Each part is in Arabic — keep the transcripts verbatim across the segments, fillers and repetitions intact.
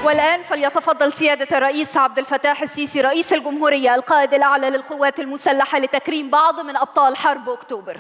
والآن فليتفضل سيادة الرئيس عبد الفتاح السيسي رئيس الجمهورية القائد الأعلى للقوات المسلحة لتكريم بعض من أبطال حرب أكتوبر.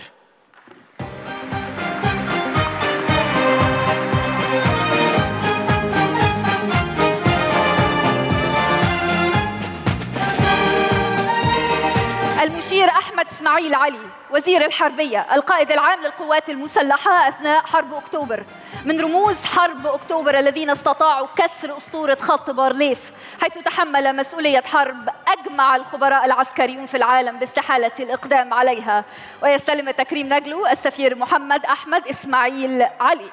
المشير أحمد إسماعيل علي وزير الحربية القائد العام للقوات المسلحة أثناء حرب أكتوبر، من رموز حرب أكتوبر الذين استطاعوا كسر أسطورة خط بارليف، حيث تحمل مسؤولية حرب أجمع الخبراء العسكريون في العالم باستحالة الإقدام عليها. ويستلم التكريم نجله السفير محمد أحمد إسماعيل علي.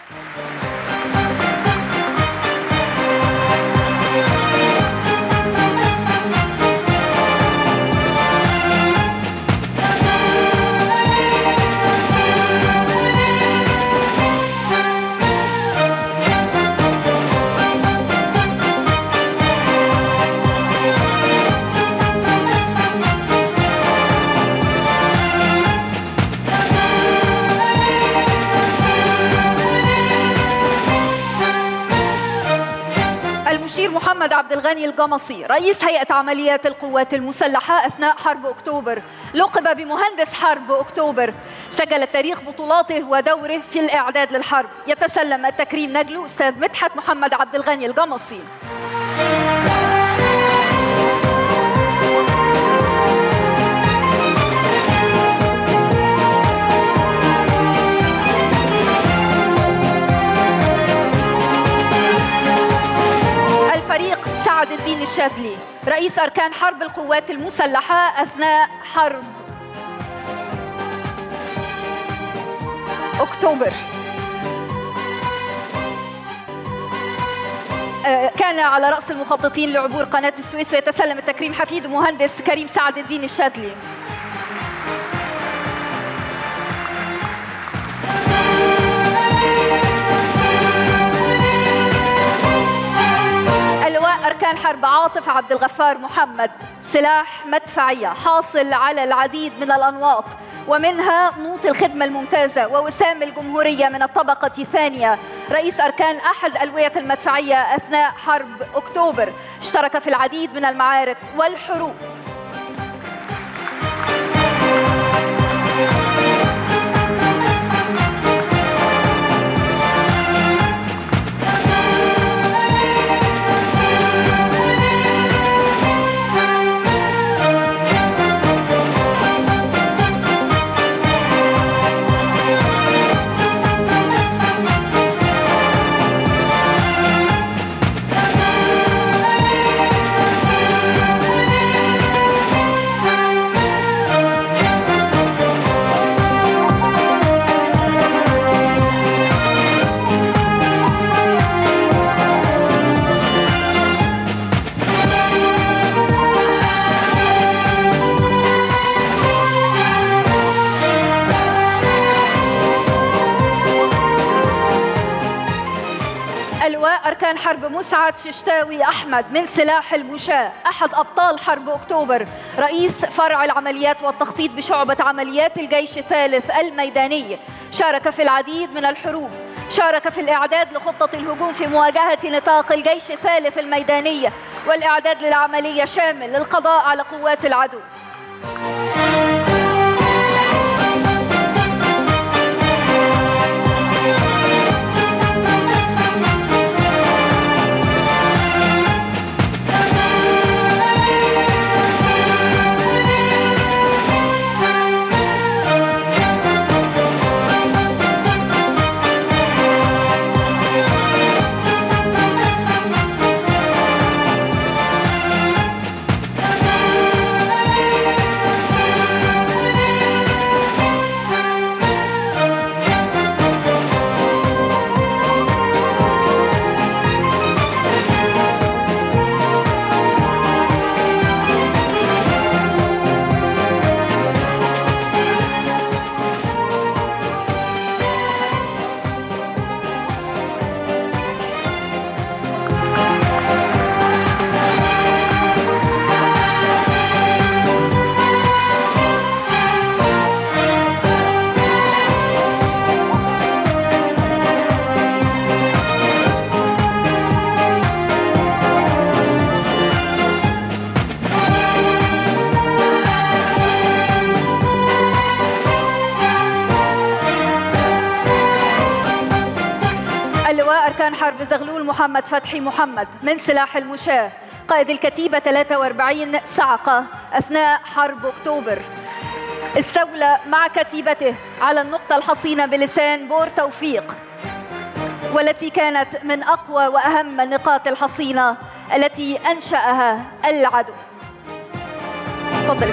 المشير محمد عبد الغني الجمصي رئيس هيئة عمليات القوات المسلحة أثناء حرب أكتوبر، لقب بمهندس حرب أكتوبر، سجل تاريخ بطولاته ودوره في الإعداد للحرب. يتسلم التكريم نجله أستاذ مدحت محمد عبد الغني الجمصي. الفريق سعد الدين الشاذلي رئيس أركان حرب القوات المسلحة أثناء حرب أكتوبر، كان على رأس المخططين لعبور قناة السويس. ويتسلم التكريم حفيد مهندس كريم سعد الدين الشاذلي. أركان حرب عاطف عبد الغفار محمد، سلاح مدفعية حاصل على العديد من الأنواط، ومنها نوط الخدمة الممتازة ووسام الجمهورية من الطبقة الثانية، رئيس أركان أحد ألوية المدفعية أثناء حرب أكتوبر، اشترك في العديد من المعارك والحروب. أركان حرب مسعد ششتاوي أحمد من سلاح المشاة، أحد أبطال حرب أكتوبر، رئيس فرع العمليات والتخطيط بشعبة عمليات الجيش الثالث الميداني، شارك في العديد من الحروب، شارك في الإعداد لخطة الهجوم في مواجهة نطاق الجيش الثالث الميداني والإعداد للعملية شامل للقضاء على قوات العدو. محمد فتحي محمد من سلاح المشاة، قائد الكتيبة ثلاثة وأربعين صعقة أثناء حرب أكتوبر. استولى مع كتيبته على النقطة الحصينة بلسان بور توفيق، والتي كانت من أقوى وأهم النقاط الحصينة التي أنشأها العدو. تفضل.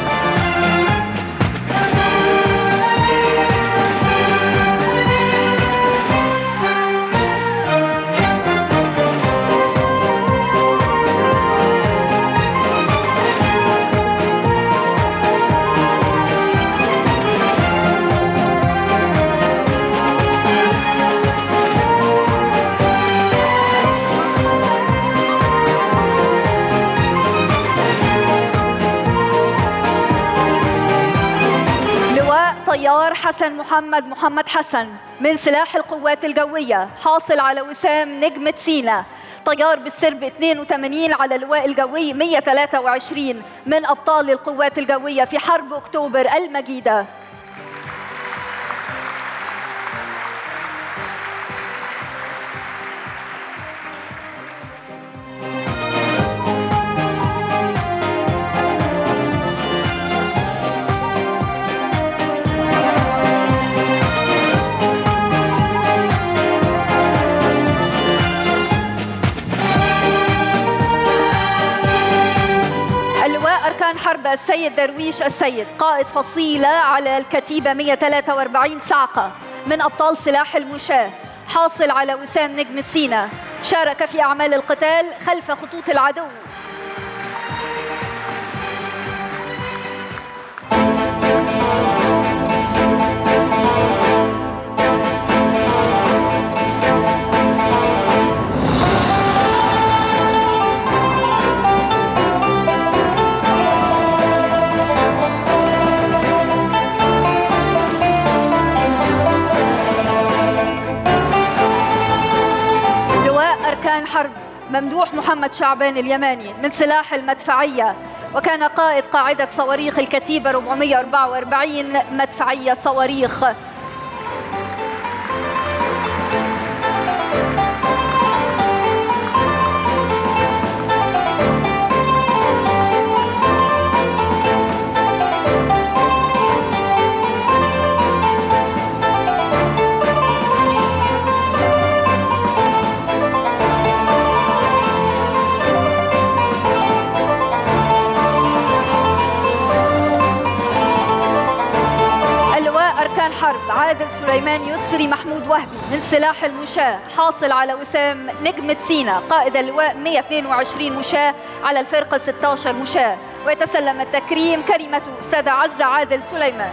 طيار حسن محمد محمد حسن من سلاح القوات الجوية، حاصل على وسام نجمة سيناء، طيار بالسرب اثنين وثمانين على اللواء الجوي مئة وثلاثة وعشرين، من أبطال القوات الجوية في حرب أكتوبر المجيدة. أركان حرب السيد درويش السيد، قائد فصيلة على الكتيبة مئة وثلاثة وأربعين صعقة، من أبطال سلاح المشاة، حاصل على وسام نجم سيناء، شارك في أعمال القتال خلف خطوط العدو. أركان حرب ممدوح محمد شعبان اليماني من سلاح المدفعية، وكان قائد قاعدة صواريخ الكتيبة أربعمئة وأربعة وأربعين مدفعية صواريخ. حرب عادل سليمان يسري محمود وهبي من سلاح المشاة، حاصل على وسام نجمة سيناء، قائد اللواء مئة واثنين وعشرين مشاة على الفرقة ستة عشر مشاة، ويتسلم التكريم كريمة أستاذة عزة عادل سليمان.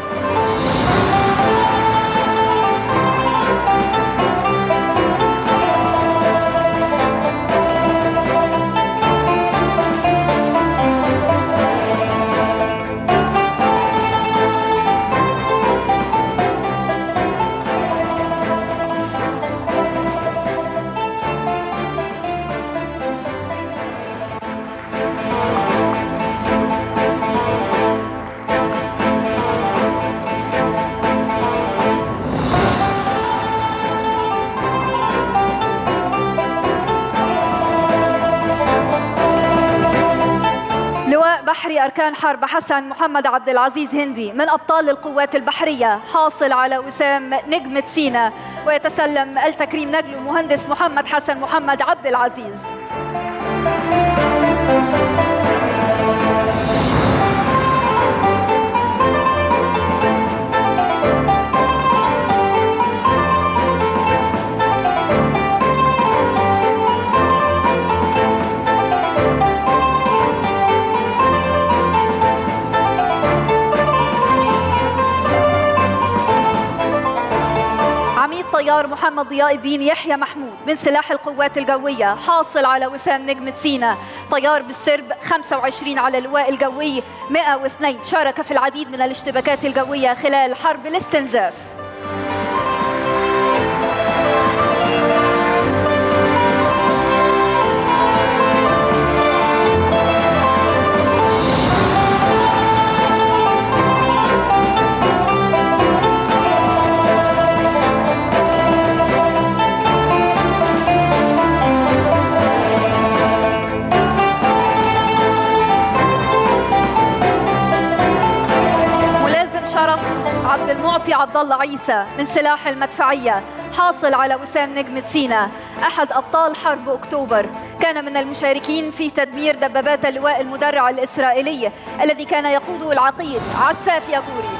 بحري أركان حرب حسن محمد عبد العزيز هندي من أبطال القوات البحرية، حاصل على وسام نجمة سيناء، ويتسلم التكريم نجل المهندس محمد حسن محمد عبد العزيز. طيار محمد ضياء الدين يحيى محمود من سلاح القوات الجوية، حاصل على وسام نجمة سيناء، طيار بالسرب خمسة وعشرين على اللواء الجوي مئة واثنين، شارك في العديد من الاشتباكات الجوية خلال حرب الاستنزاف. عبد الله عيسى من سلاح المدفعية، حاصل على وسام نجمة سيناء، أحد أبطال حرب أكتوبر. كان من المشاركين في تدمير دبابات اللواء المدرع الإسرائيلي الذي كان يقوده العقيد عساف ياغوري.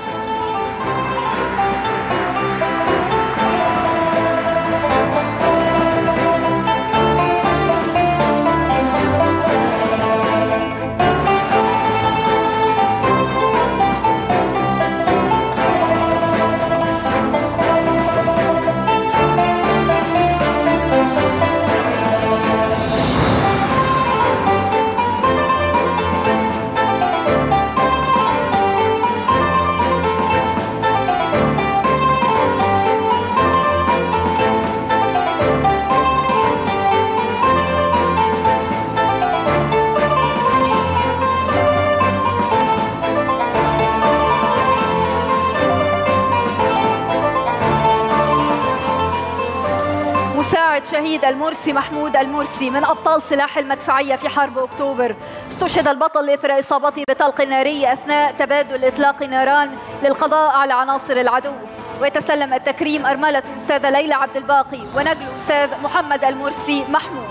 مساعد شهيد المرسي محمود المرسي من أبطال سلاح المدفعية في حرب أكتوبر، استشهد البطل إثر إصابته بطلق ناري أثناء تبادل إطلاق نيران للقضاء على عناصر العدو. ويتسلم التكريم أرملة أستاذة ليلى عبد الباقي ونجل أستاذ محمد المرسي محمود.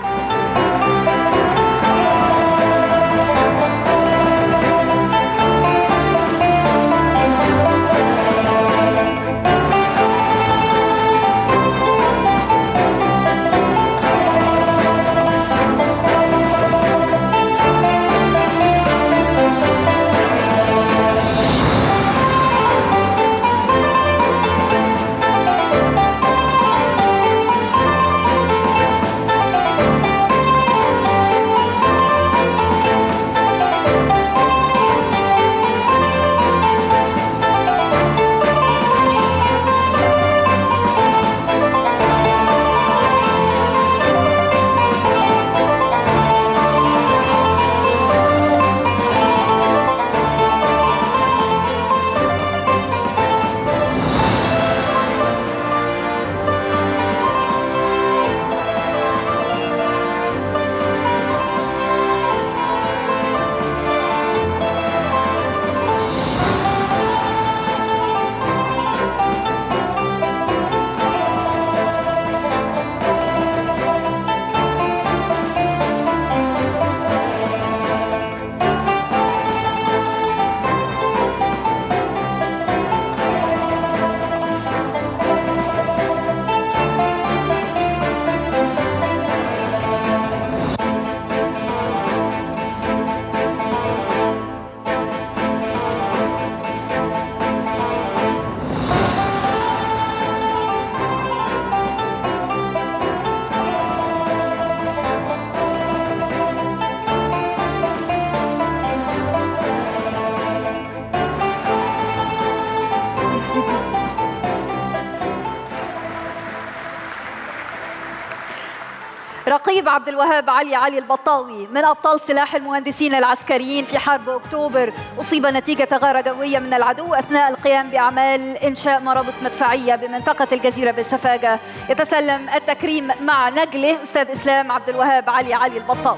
رقيب عبد الوهاب علي علي البطاوي من أبطال سلاح المهندسين العسكريين في حرب أكتوبر، أصيب نتيجة غارة جوية من العدو أثناء القيام بأعمال إنشاء مرابط مدفعية بمنطقة الجزيرة بالسفاجة. يتسلم التكريم مع نجله أستاذ إسلام عبد الوهاب علي علي البطاوي.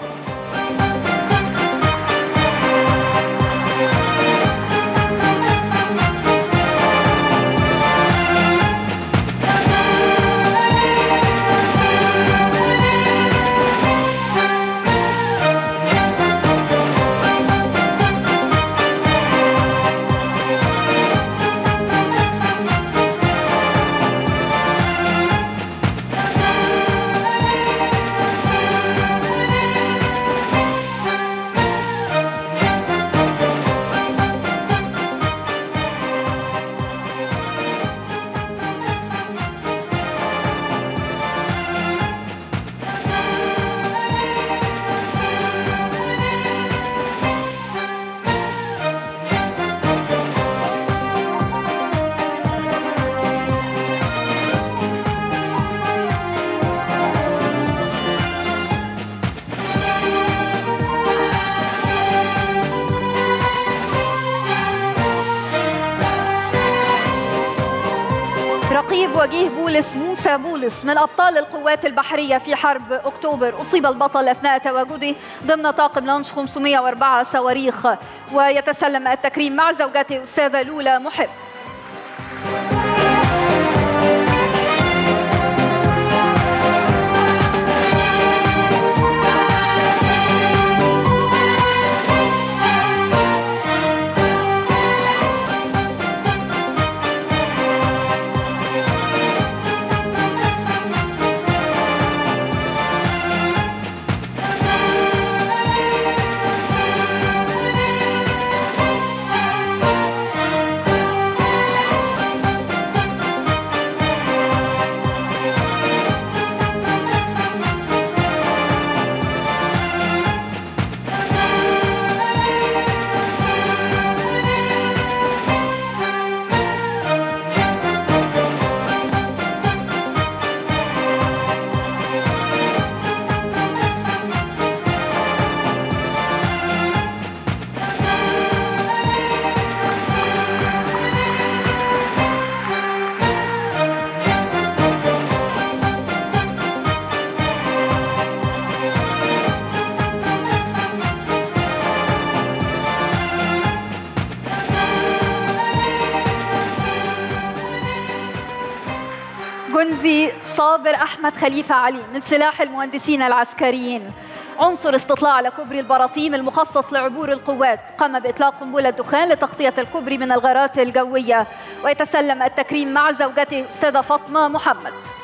رقيب وجيه بولس موسى بولس من أبطال القوات البحرية في حرب أكتوبر، أصيب البطل أثناء تواجده ضمن طاقم لانش خمسمائة وأربعة صواريخ. ويتسلم التكريم مع زوجته أستاذة لولا محب. ماجور أحمد خليفة علي من سلاح المهندسين العسكريين. عنصر استطلاع لكوبري البراطيم المخصص لعبور القوات، قام بإطلاق قنبلة دخان لتغطية الكوبري من الغارات الجوية، ويتسلم التكريم مع زوجته أستاذة فاطمة محمد.